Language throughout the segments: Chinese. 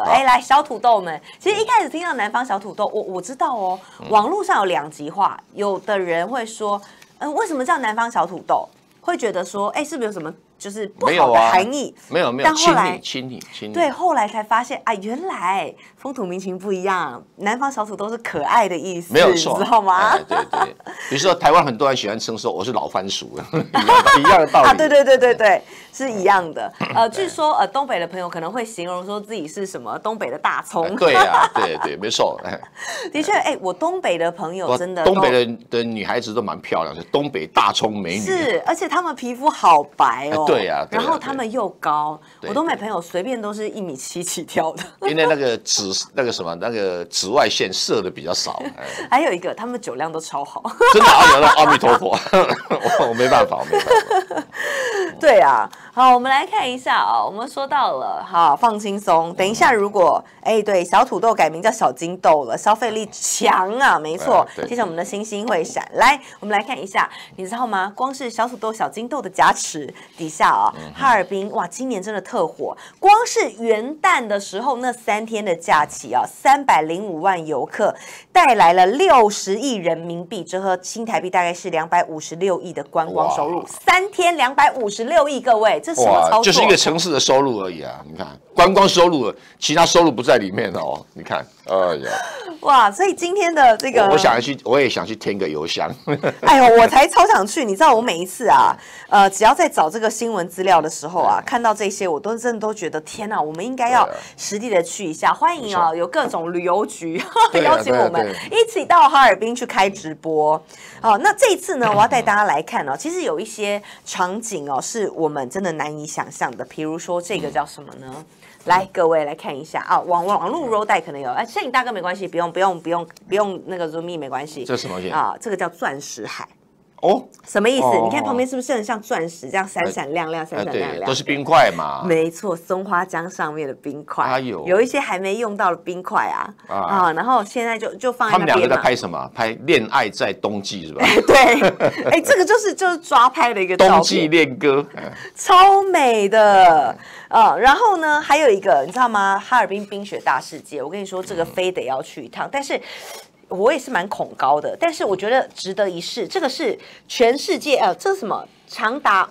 了。哎，来小土豆们，其实一开始听到南方小土豆，我知道哦，网络上有两极化，有的人会说，为什么叫南方小土豆？会觉得说，哎，是不是有什么就是不好的含义？ 没有， 但后来亲你， 对，后来才发现啊，原来风土民情不一样，南方小土豆是可爱的意思， 没有错， 你知道吗？ 对，比如说台湾很多人喜欢称说我是老番薯，一样的道理啊，对，是一样的。据说东北的朋友可能会形容说自己是什么东北的大葱。 对呀，对，没错。 的确，哎，我东北的朋友真的， 东北的女孩子都蛮漂亮的，东北大葱美女。 是，而且她们皮肤好白哦。 对呀， 然后她们又高，我东北朋友随便都是1.7米起跳的。 因为那个紫外线射的比较少。 还有一个，他们酒量都超好。 真的阿弥陀佛，我没办法。 对啊，好，我们来看一下啊，我们说到了，好，放轻松。等一下，如果对，小土豆改名叫小金豆了，消费力强啊，没错。接着我们的星星会闪，来，我们来看一下，你知道吗？光是小土豆、小金豆的加持底下啊，哈尔滨哇，今年真的特火，光是元旦的时候那3天的假期啊，305万游客带来了60亿人民币，折合新台币大概是256亿的观光收入，3天256亿，各位，这什么操作？ 就是一个城市的收入而已啊！你看，观光收入，其他收入不在里面哦。你看，哎呀， 哇！所以今天的这个， 我也想去填个邮箱。 哎呦，我才超想去！你知道，我每一次啊，只要在找这个新闻资料的时候啊，看到这些，我真的都觉得天哪，我们应该要实地的去一下。欢迎啊，有各种旅游局邀请我们一起到哈尔滨去开直播。好，那这一次呢，我要带大家来看哦，其实有一些场景哦，是我们真的难以想象的。比如说这个叫什么呢？来，各位来看一下啊，网络 roll 带可能有，摄影大哥没关系，不用那个 zoom in 没关系。 这是什么东西啊？这个叫钻石海。 哦， 什么意思？你看旁边是不是很像钻石这样闪闪亮亮、闪闪亮亮？ 都是冰块嘛。 没错，松花江上面的冰块，有一些还没用到的冰块啊，然后现在就放在那边嘛。 他们两个在拍什么？拍恋爱在冬季是吧？ 对，这个就是抓拍的一个照片。 冬季恋歌， 超美的。然后呢，还有一个你知道吗？哈尔滨冰雪大世界，我跟你说，这个非得要去一趟，但是。我也是蛮恐高的，但是我觉得值得一试。这个是全世界这是什么？长达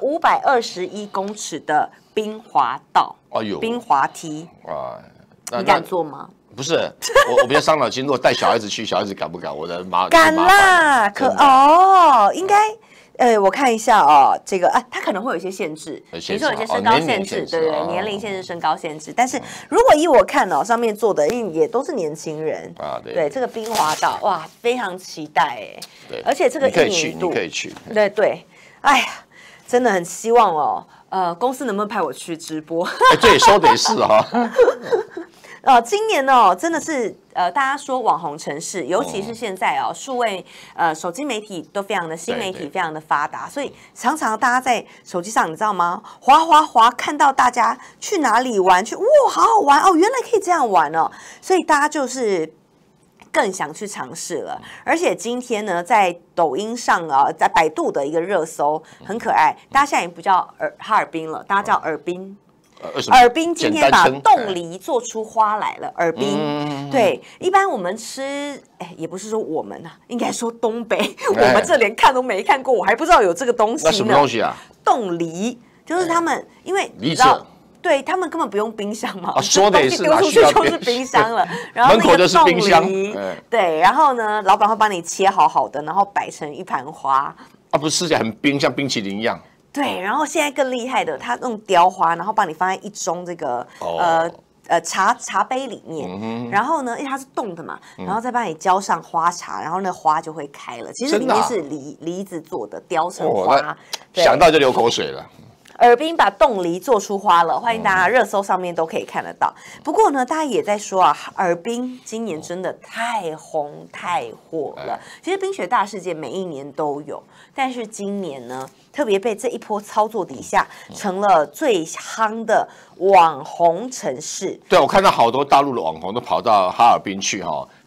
521公尺的冰滑道，冰滑梯啊，你敢坐吗？ 不是，我比较伤脑筋。如果带小孩子去，小孩子敢不敢？我的妈， 敢啦，应该。我看一下哦，这个它可能会有一些限制，比如说有些身高限制，对，年龄限制、身高限制。但是如果以我看哦，上面坐的也都是年轻人啊，对，这个冰滑道哇，非常期待哎，对，而且这个一年度你可以去， 对，哎呀，真的很希望哦，公司能不能派我去直播？ 对，说的也是哈。 今年哦，真的是大家说网红城市，尤其是现在哦，数位手机媒体都非常的新媒体非常的发达，所以常常大家在手机上，你知道吗？滑，看到大家去哪里玩，哇，好好玩哦，原来可以这样玩哦，所以大家就是更想去尝试了。而且今天呢，在抖音上啊，在百度的一个热搜很可爱，大家现在也不叫哈尔滨了，大家叫尔滨。尔滨今天把冻梨做出花来了。尔滨，对，一般我们吃，也不是说我们啊，应该说东北，我们这连看都没看过，我还不知道有这个东西呢。 那什么东西啊？ 冻梨，就是他们，因为你知道，对他们根本不用冰箱嘛， 说的也是， 丢出去就是冰箱了，然后门口就是冰箱， 对，然后呢，老板会帮你切好好的，然后摆成一盘花， 不是吃起来很冰，像冰淇淋一样。 对，然后现在更厉害的，他用雕花，然后帮你放在一盅这个茶杯里面，然后呢，因为它是冻的嘛，然后再帮你浇上花茶，然后那花就会开了。其实里面是梨子做的，雕成花， 想到就流口水了。 尔滨把冻梨做出花了，欢迎大家热搜上面都可以看得到。不过呢，大家也在说啊，尔滨今年真的太红太火了。其实冰雪大世界每一年都有，但是今年呢，特别被这一波操作底下，成了最夯的网红城市。 对，我看到好多大陆的网红都跑到哈尔滨去哈，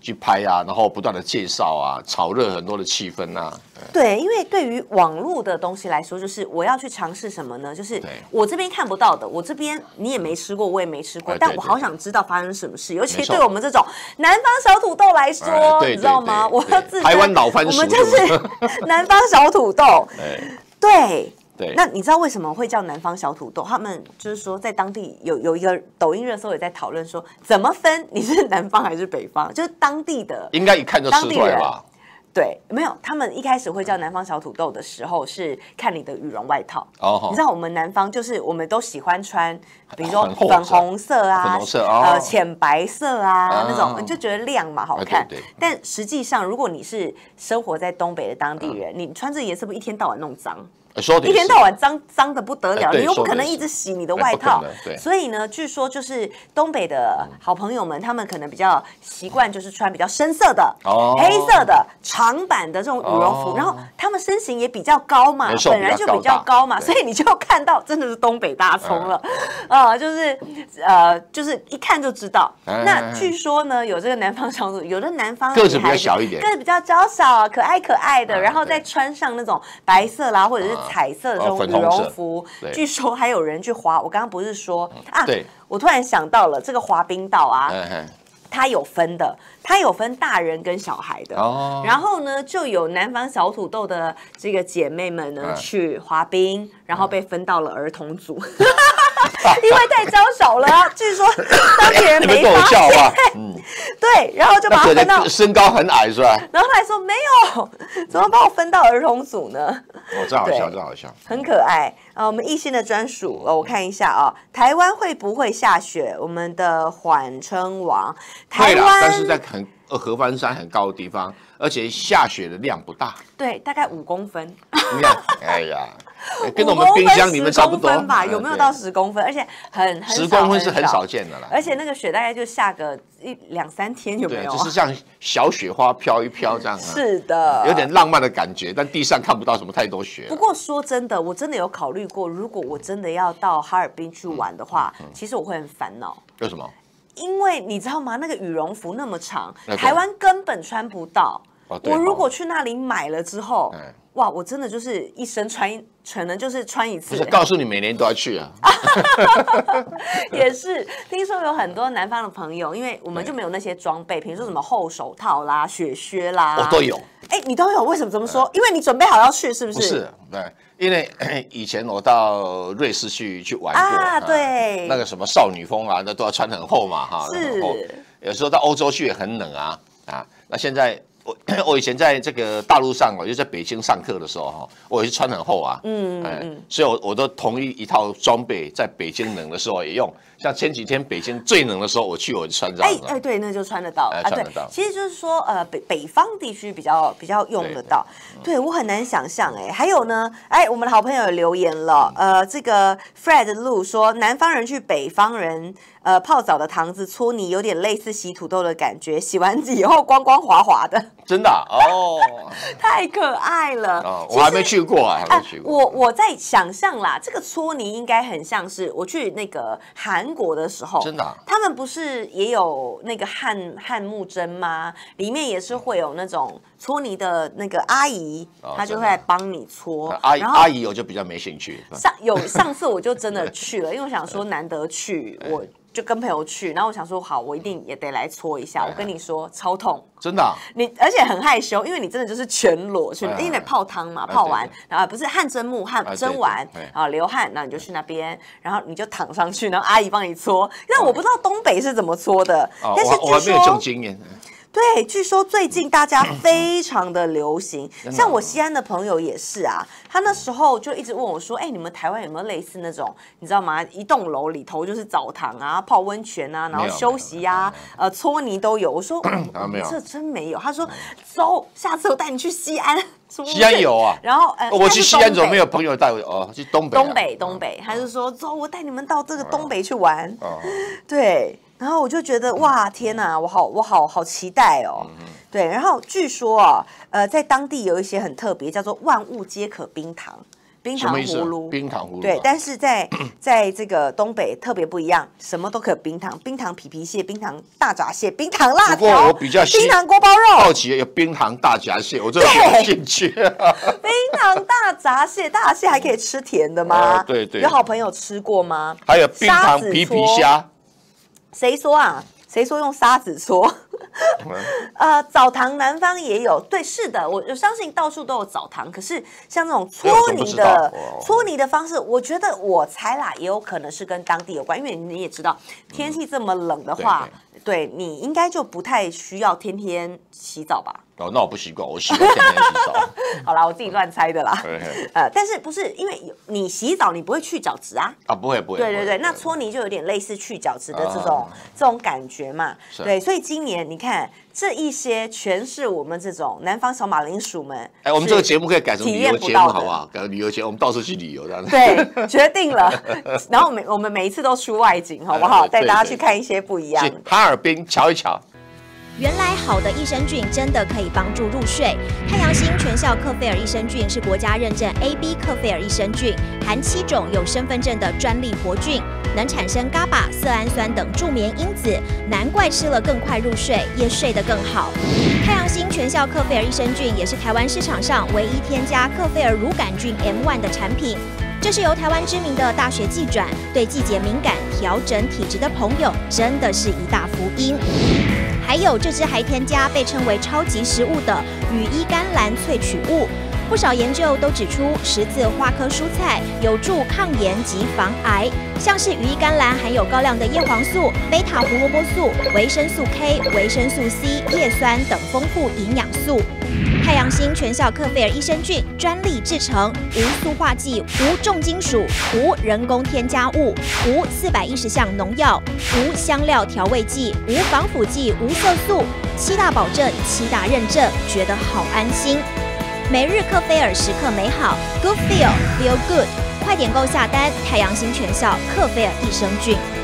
去拍啊，然后不断的介绍啊，炒热很多的气氛啊。 对，因为对于网络的东西来说，就是我要去尝试什么呢？就是我这边看不到的，我这边你也没吃过，我也没吃过，但我好想知道发生什么事。尤其对我们这种南方小土豆来说，你知道吗？我要自台湾老番薯， 我们就是南方小土豆。对。 对， 那你知道为什么会叫南方小土豆？他们就是说，在当地有一个抖音热搜也在讨论说，怎么分你是南方还是北方？就是当地的， 应该一看就吃出来吧？ 对，没有，他们一开始会叫南方小土豆的时候，是看你的羽绒外套。 哦， 你知道我们南方就是我们都喜欢穿，比如说粉红色啊， 粉红色浅白色啊那种，你就觉得亮嘛，好看。 对。 但实际上，如果你是生活在东北的当地人，你穿这颜色不一天到晚弄脏？一天到晚脏的不得了，你又不可能一直洗你的外套，所以呢，据说就是东北的好朋友们，他们可能比较习惯就是穿比较深色的、黑色的长版的这种羽绒服，然后他们身形也比较高嘛，本来就比较高嘛，所以你就看到真的是东北大葱了，就是一看就知道。那据说呢，有这个南方小土，有的南方个子比较小一点， 个子比较娇小、可爱的，然后再穿上那种白色啦，或者是彩色的这种羽绒服，据说还有人去滑。我刚刚不是说啊，我突然想到了这个滑冰道啊，它有分的，它有分大人跟小孩的。然后呢，就有南方小土豆的这个姐妹们呢去滑冰，然后被分到了儿童组。因为太娇小了，据说当地人没发现，对，然后就把他分到身高很矮是吧？ 然后他还说没有，怎么把我分到儿童组呢？ 这好笑，这好笑， 很可爱我们一心的专属我看一下台湾会不会下雪？我们的缓称王， 台湾，但是在合欢山很高的地方，而且下雪的量不大， 对，大概5公分。 你看，哎呀。跟我们冰箱里面差不多吧？有没有到10公分？而且很 10公分是很少见的了。 而且那个雪大概就下个2-3天，有没有？ 就是像小雪花飘一飘这样。 是的， 有点浪漫的感觉，但地上看不到什么太多雪。 不过说真的，我真的有考虑过，如果我真的要到哈尔滨去玩的话，其实我会很烦恼。 为什么？ 因为你知道吗？那个羽绒服那么长，台湾根本穿不到。我如果去那里买了之后，哇，我真的就是一生可能就是穿一次。 不是告诉你每年都要去啊？ 也是，听说有很多南方的朋友，因为我们就没有那些装备，比如说什么厚手套啦、雪靴啦， 都有。 你都有？为什么这么说？因为你准备好要去，是不是？ 不是，对，因为以前我到瑞士去玩过对， 那个什么少女风啊，那都要穿很厚嘛， 是。 有时候到欧洲去也很冷啊，那现在。我以前在这个大陆上就在北京上课的时候我也是穿很厚啊，所以我都同一套装备，在北京冷的时候也用。像前几天北京最冷的时候，我就穿这样。 对，那就穿得到穿得到。 其实就是说，北方地区比较用得到。对，我很难想象还有呢，我们的好朋友留言了，这个 Fred 路说，南方人去北方人泡澡的堂子搓泥，有点类似洗土豆的感觉，洗完以后光光滑滑的。 真的太可爱了。 我还没去过还没去过。 我在想象啦，这个搓泥应该很像是我去那个韩国的时候， 真的他们不是也有那个汉木针吗？里面也是会有那种搓泥的那个阿姨，她就会来帮你搓。 阿姨我就比较没兴趣。 上次我就真的去了，因为我想说难得去，我就跟朋友去，然后我想说好，我一定也得来搓一下。我跟你说，超痛， 真的。 而且很害羞，因为你真的就是全裸，因为泡汤嘛，泡完然后不是汗蒸木蒸完流汗，然后你就去那边，然后你就躺上去，然后阿姨帮你搓。但我不知道东北是怎么搓的，但是我还没有这种经验。 对，据说最近大家非常的流行，像我西安的朋友也是啊，他那时候就一直问我说：“你们台湾有没有类似那种，你知道吗？一栋楼里头就是澡堂啊、泡温泉啊，然后休息啊、搓泥都有。”我说：“ 没有， 这真没有。”他说：“走，下次我带你去西安。” 西安有啊， 然后我去西安怎么没有朋友带我？去东北。 东北，他就说：“走，我带你们到这个东北去玩。”对。然后我就觉得哇，天哪，我好期待哦。对，然后据说在当地有一些很特别，叫做万物皆可冰糖。 冰糖葫芦， 冰糖葫芦。 对，但是在这个东北特别不一样，什么都可以冰糖，冰糖皮皮蟹、冰糖大闸蟹、冰糖辣条。不过我比较冰糖锅包肉， 好奇有冰糖大闸蟹，我真的有兴趣。 冰糖大闸蟹，大闸蟹还可以吃甜的吗？ 对对。 有好朋友吃过吗？ 还有冰糖皮皮虾。 谁说啊？谁说用沙子搓？澡堂南方也有，对，是的，我相信到处都有澡堂。可是像那种搓泥的方式，我觉得我猜啦，也有可能是跟当地有关，因为你也知道，天气这么冷的话，对你应该就不太需要天天洗澡吧？ 哦，那我不习惯，我习惯天天洗澡。 好啦，我自己乱猜的啦。但是不是因为你洗澡你不会去角质啊？ 啊，不会。 对，那搓泥就有点类似去角质的这种感觉嘛。对，所以今年你看这一些全是我们这种南方小马铃薯们。 我们这个节目可以改成旅游节目，好不好？改成旅游节目，我们到处去旅游这样子。 对，决定了。然后我们每一次都出外景，好不好？带大家去看一些不一样的。 哈尔滨瞧一瞧。 原来好的益生菌真的可以帮助入睡。太阳星全效克菲尔益生菌是国家认证 AB 克菲尔益生菌，含7种有身份证的专利活菌，能产生伽巴、色氨酸等助眠因子，难怪吃了更快入睡，也睡得更好。太阳星全效克菲尔益生菌也是台湾市场上唯一添加克菲尔乳杆菌 M1 的产品。这是由台湾知名的大学季转，对季节敏感、调整体质的朋友真的是一大福音。还有这支还添加被称为超级食物的羽衣甘蓝萃取物，不少研究都指出十字花科蔬菜有助抗炎及防癌，像是羽衣甘蓝含有高量的叶黄素、贝塔胡萝卜素、维生素 K、维生素 C、叶酸等丰富营养素。太阳星全效克菲尔益生菌专利制成，无塑化剂、无重金属、无人工添加物、无410项农药、无香料调味剂、无防腐剂、无色素，7大保证、7大认证，觉得好安心。每日克菲尔时刻美好 ，Good Feel Feel Good， 快点购下单！太阳星全效克菲尔益生菌。